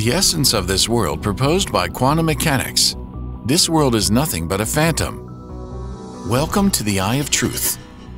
The essence of this world proposed by quantum mechanics. This world is nothing but a phantom. Welcome to the Eye of Truth.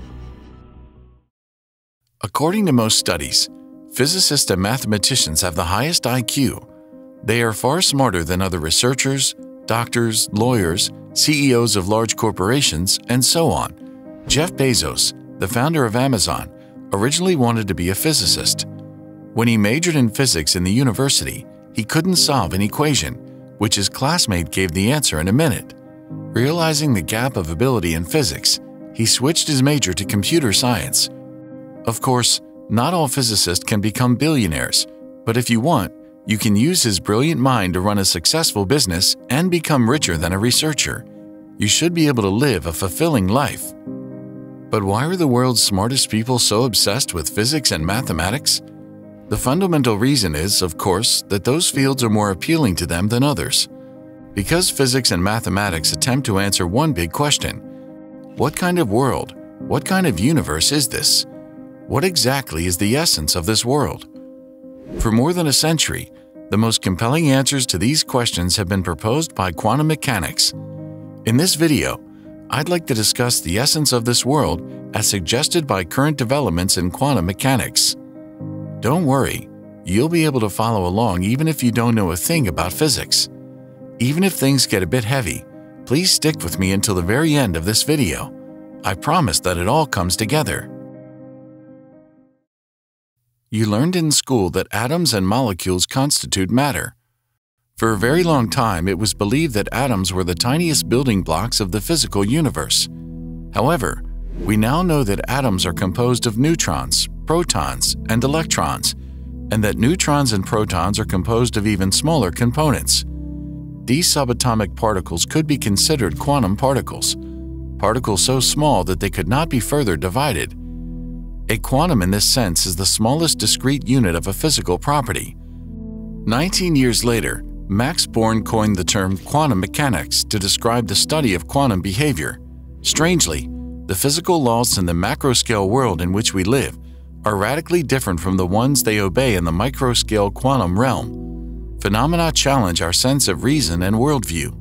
According to most studies, physicists and mathematicians have the highest IQ. They are far smarter than other researchers, doctors, lawyers, CEOs of large corporations, and so on. Jeff Bezos, the founder of Amazon, originally wanted to be a physicist. When he majored in physics in the university, he couldn't solve an equation, which his classmate gave the answer in a minute. Realizing the gap of ability in physics, he switched his major to computer science. Of course, not all physicists can become billionaires, but if you want, you can use his brilliant mind to run a successful business and become richer than a researcher. You should be able to live a fulfilling life. But why are the world's smartest people so obsessed with physics and mathematics? The fundamental reason is, of course, that those fields are more appealing to them than others. Because physics and mathematics attempt to answer one big question: what kind of world, what kind of universe is this? What exactly is the essence of this world? For more than a century, the most compelling answers to these questions have been proposed by quantum mechanics. In this video, I'd like to discuss the essence of this world as suggested by current developments in quantum mechanics. Don't worry, you'll be able to follow along even if you don't know a thing about physics. Even if things get a bit heavy, please stick with me until the very end of this video. I promise that it all comes together. You learned in school that atoms and molecules constitute matter. For a very long time, it was believed that atoms were the tiniest building blocks of the physical universe. However, we now know that atoms are composed of neutrons, protons, and electrons, and that neutrons and protons are composed of even smaller components. These subatomic particles could be considered quantum particles, particles so small that they could not be further divided. A quantum in this sense is the smallest discrete unit of a physical property. 19 years later, Max Born coined the term quantum mechanics to describe the study of quantum behavior. Strangely, the physical laws in the macroscale world in which we live are radically different from the ones they obey in the microscale quantum realm. Phenomena challenge our sense of reason and worldview.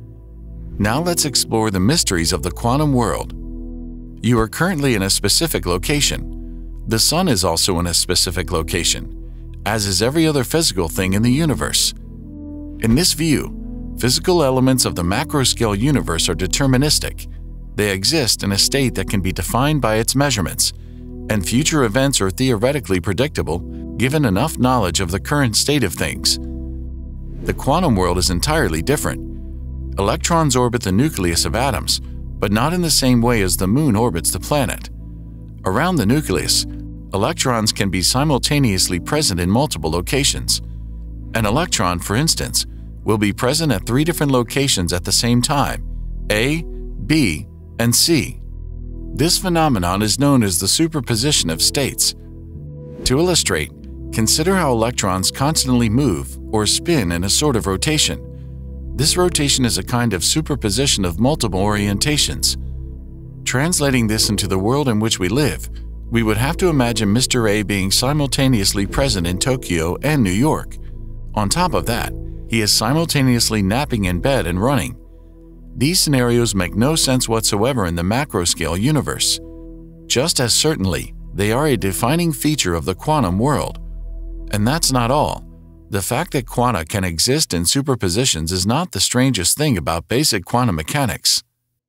Now let's explore the mysteries of the quantum world. You are currently in a specific location. The sun is also in a specific location, as is every other physical thing in the universe. In this view, physical elements of the macroscale universe are deterministic. They exist in a state that can be defined by its measurements, and future events are theoretically predictable given enough knowledge of the current state of things. The quantum world is entirely different. Electrons orbit the nucleus of atoms, but not in the same way as the moon orbits the planet. Around the nucleus, electrons can be simultaneously present in multiple locations. An electron, for instance, will be present at 3 different locations at the same time: A, B, and C. This phenomenon is known as the superposition of states. To illustrate, consider how electrons constantly move or spin in a sort of rotation. This rotation is a kind of superposition of multiple orientations. Translating this into the world in which we live, we would have to imagine Mr. A being simultaneously present in Tokyo and New York. On top of that, he is simultaneously napping in bed and running. These scenarios make no sense whatsoever in the macroscale universe. Just as certainly, they are a defining feature of the quantum world. And that's not all. The fact that quanta can exist in superpositions is not the strangest thing about basic quantum mechanics.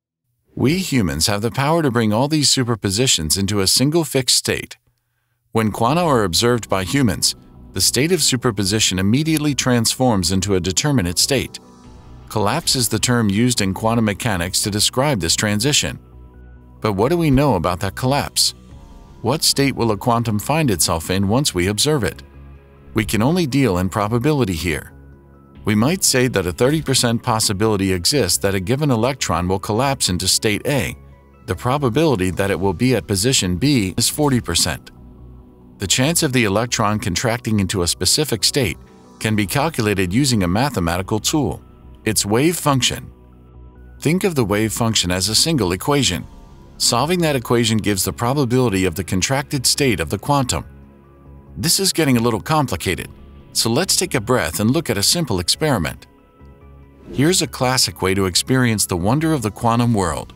We humans have the power to bring all these superpositions into a single fixed state. When quanta are observed by humans, the state of superposition immediately transforms into a determinate state. Collapse is the term used in quantum mechanics to describe this transition. But what do we know about that collapse? What state will a quantum find itself in once we observe it? We can only deal in probability here. We might say that a 30% possibility exists that a given electron will collapse into state A. The probability that it will be at position B is 40%. The chance of the electron contracting into a specific state can be calculated using a mathematical tool. Its wave function. Think of the wave function as a single equation. Solving that equation gives the probability of the contracted state of the quantum. This is getting a little complicated, So let's take a breath and look at a simple experiment. Here's a classic way to experience the wonder of the quantum world.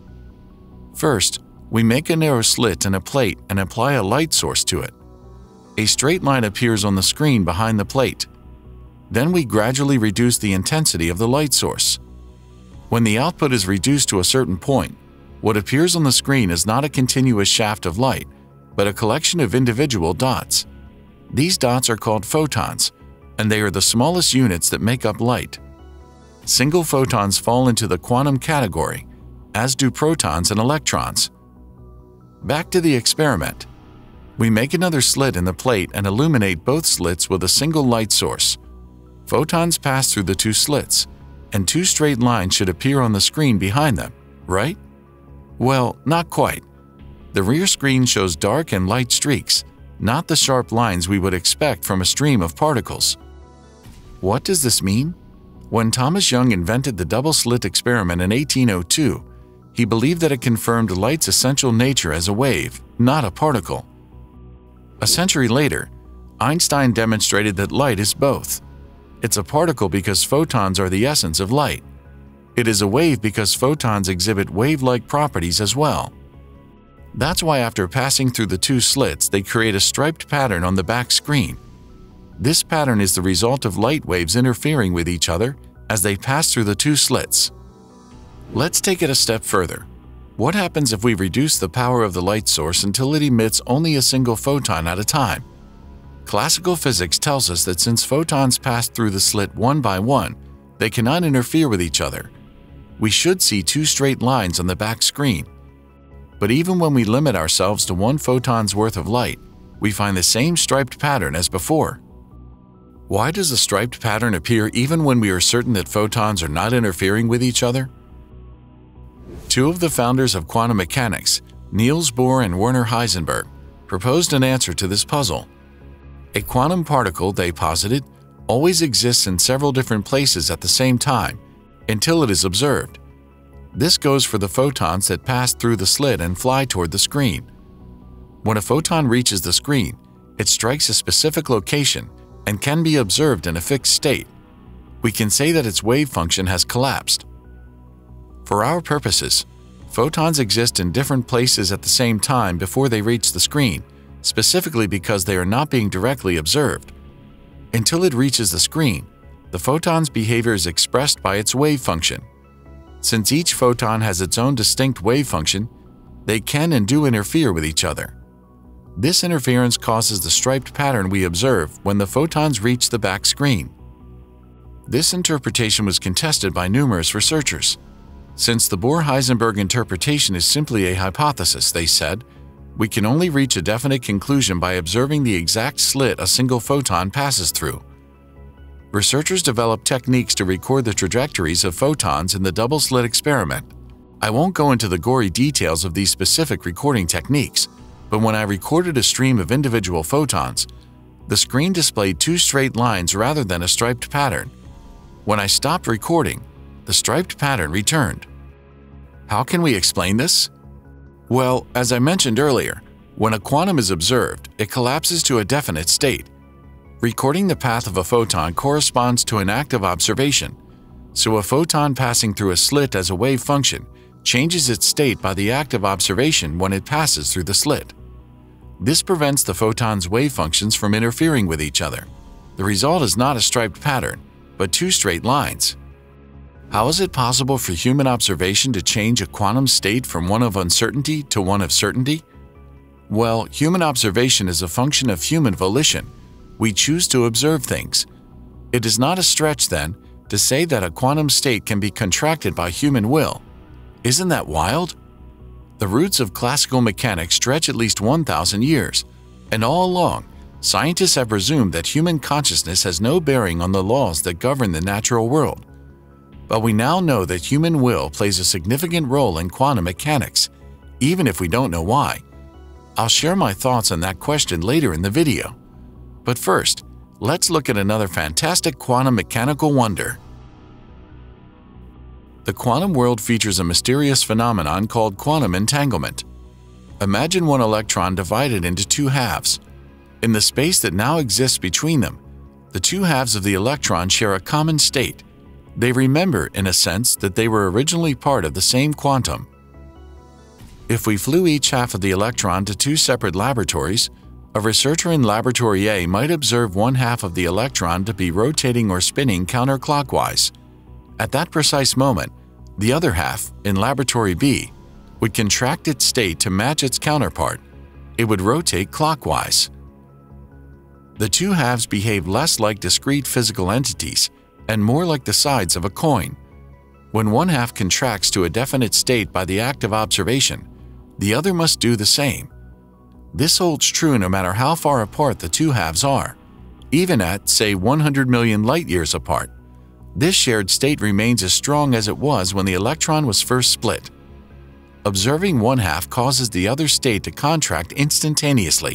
First, we make a narrow slit in a plate and apply a light source to it. A straight line appears on the screen behind the plate. Then we gradually reduce the intensity of the light source. When the output is reduced to a certain point, what appears on the screen is not a continuous shaft of light, but a collection of individual dots. These dots are called photons, and they are the smallest units that make up light. Single photons fall into the quantum category, as do protons and electrons. Back to the experiment. We make another slit in the plate and illuminate both slits with a single light source. Photons pass through the two slits, and two straight lines should appear on the screen behind them, right? Well, not quite. The rear screen shows dark and light streaks, not the sharp lines we would expect from a stream of particles. What does this mean? When Thomas Young invented the double-slit experiment in 1802, he believed that it confirmed light's essential nature as a wave, not a particle. A century later, Einstein demonstrated that light is both. It's a particle because photons are the essence of light. It is a wave because photons exhibit wave-like properties as well. That's why after passing through the two slits, they create a striped pattern on the back screen. This pattern is the result of light waves interfering with each other as they pass through the two slits. Let's take it a step further. What happens if we reduce the power of the light source until it emits only a single photon at a time? Classical physics tells us that since photons pass through the slit one by one, they cannot interfere with each other. We should see two straight lines on the back screen. But even when we limit ourselves to one photon's worth of light, we find the same striped pattern as before. Why does the striped pattern appear even when we are certain that photons are not interfering with each other? Two of the founders of quantum mechanics, Niels Bohr and Werner Heisenberg, proposed an answer to this puzzle. A quantum particle, they posited, always exists in several different places at the same time until it is observed. This goes for the photons that pass through the slit and fly toward the screen. When a photon reaches the screen, it strikes a specific location and can be observed in a fixed state. We can say that its wave function has collapsed. For our purposes, photons exist in different places at the same time before they reach the screen, specifically because they are not being directly observed. Until it reaches the screen, the photon's behavior is expressed by its wave function. Since each photon has its own distinct wave function, they can and do interfere with each other. This interference causes the striped pattern we observe when the photons reach the back screen. This interpretation was contested by numerous researchers. Since the Bohr-Heisenberg interpretation is simply a hypothesis, they said, we can only reach a definite conclusion by observing the exact slit a single photon passes through. Researchers developed techniques to record the trajectories of photons in the double-slit experiment. I won't go into the gory details of these specific recording techniques, but when I recorded a stream of individual photons, the screen displayed two straight lines rather than a striped pattern. When I stopped recording, the striped pattern returned. How can we explain this? Well, as I mentioned earlier, when a quantum is observed, it collapses to a definite state. Recording the path of a photon corresponds to an active observation, so a photon passing through a slit as a wave function changes its state by the active observation when it passes through the slit. This prevents the photon's wave functions from interfering with each other. The result is not a striped pattern, but two straight lines. How is it possible for human observation to change a quantum state from one of uncertainty to one of certainty? Well, human observation is a function of human volition. We choose to observe things. It is not a stretch, then, to say that a quantum state can be contracted by human will. Isn't that wild? The roots of classical mechanics stretch at least 1,000 years, and all along, scientists have presumed that human consciousness has no bearing on the laws that govern the natural world. But we now know that human will plays a significant role in quantum mechanics, even if we don't know why. I'll share my thoughts on that question later in the video. But first, let's look at another fantastic quantum mechanical wonder. The quantum world features a mysterious phenomenon called quantum entanglement. Imagine one electron divided into two halves. In the space that now exists between them, The two halves of the electron share a common state. They remember, in a sense, that they were originally part of the same quantum. If we flew each half of the electron to two separate laboratories, a researcher in Laboratory A might observe one half of the electron to be rotating or spinning counterclockwise. At that precise moment, the other half, in Laboratory B, would contract its state to match its counterpart. It would rotate clockwise. The two halves behave less like discrete physical entities and more like the sides of a coin. When one half contracts to a definite state by the act of observation, the other must do the same. This holds true no matter how far apart the two halves are, even at, say, 100 million light-years apart. This shared state remains as strong as it was when the electron was first split. Observing one half causes the other state to contract instantaneously.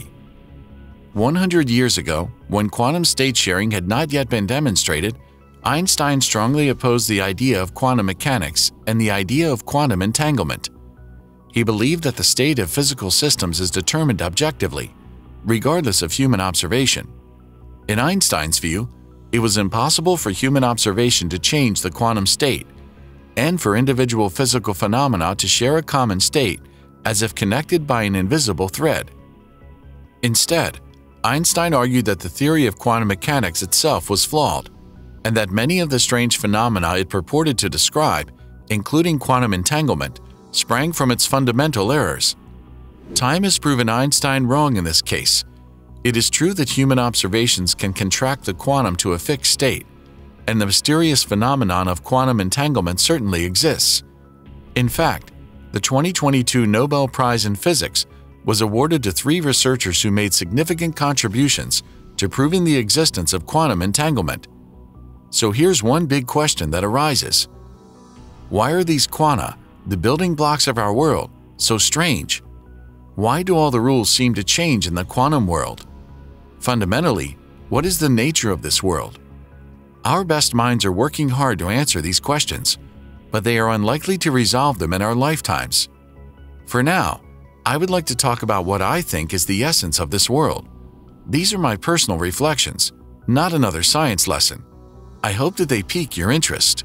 100 years ago, when quantum state sharing had not yet been demonstrated, Einstein strongly opposed the idea of quantum mechanics and the idea of quantum entanglement. He believed that the state of physical systems is determined objectively, regardless of human observation. In Einstein's view, it was impossible for human observation to change the quantum state, and for individual physical phenomena to share a common state as if connected by an invisible thread. Instead, Einstein argued that the theory of quantum mechanics itself was flawed, and that many of the strange phenomena it purported to describe, including quantum entanglement, sprang from its fundamental errors. Time has proven Einstein wrong in this case. It is true that human observations can contract the quantum to a fixed state, and the mysterious phenomenon of quantum entanglement certainly exists. In fact, the 2022 Nobel Prize in Physics was awarded to 3 researchers who made significant contributions to proving the existence of quantum entanglement. So here's one big question that arises. Why are these quanta, the building blocks of our world, so strange? Why do all the rules seem to change in the quantum world? Fundamentally, what is the nature of this world? Our best minds are working hard to answer these questions, but they are unlikely to resolve them in our lifetimes. For now, I would like to talk about what I think is the essence of this world. These are my personal reflections, not another science lesson. I hope that they pique your interest.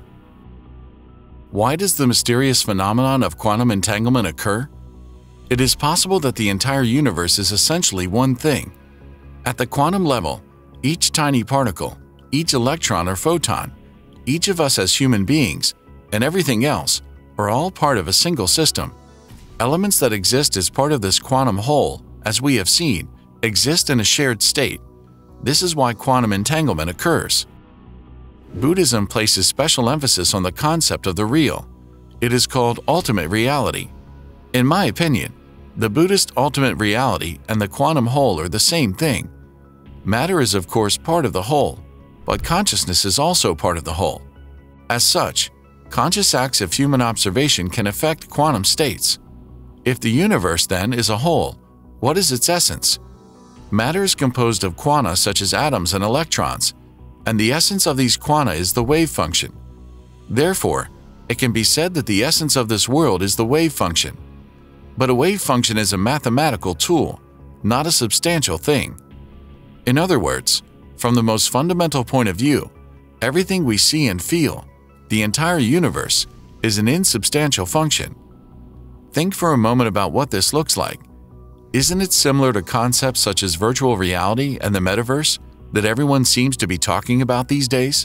Why does the mysterious phenomenon of quantum entanglement occur? It is possible that the entire universe is essentially one thing. At the quantum level, each tiny particle, each electron or photon, each of us as human beings, and everything else are all part of a single system. Elements that exist as part of this quantum whole, as we have seen, exist in a shared state. This is why quantum entanglement occurs. Buddhism places special emphasis on the concept of the real. It is called ultimate reality. In my opinion, the Buddhist ultimate reality and the quantum whole are the same thing. Matter is of course part of the whole, but consciousness is also part of the whole. As such, conscious acts of human observation can affect quantum states. If the universe, then, is a whole, what is its essence? Matter is composed of quanta such as atoms and electrons, and the essence of these quanta is the wave function. Therefore, it can be said that the essence of this world is the wave function. But a wave function is a mathematical tool, not a substantial thing. In other words, from the most fundamental point of view, everything we see and feel, the entire universe, is an insubstantial function. Think for a moment about what this looks like. Isn't it similar to concepts such as virtual reality and the metaverse that everyone seems to be talking about these days?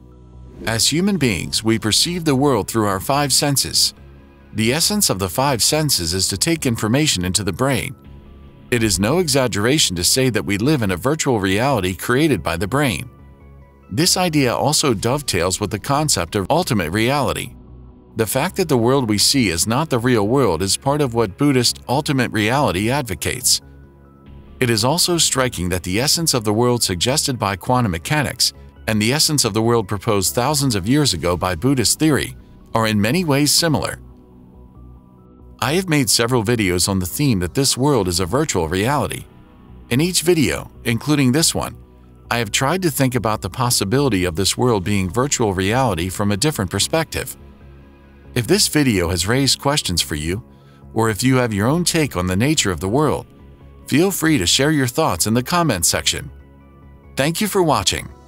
As human beings, we perceive the world through our 5 senses. The essence of the 5 senses is to take information into the brain. It is no exaggeration to say that we live in a virtual reality created by the brain. This idea also dovetails with the concept of ultimate reality. The fact that the world we see is not the real world is part of what Buddhist ultimate reality advocates. It is also striking that the essence of the world suggested by quantum mechanics and the essence of the world proposed thousands of years ago by Buddhist theory are in many ways similar. I have made several videos on the theme that this world is a virtual reality. In each video, including this one, I have tried to think about the possibility of this world being virtual reality from a different perspective. If this video has raised questions for you, or if you have your own take on the nature of the world, feel free to share your thoughts in the comments section. Thank you for watching.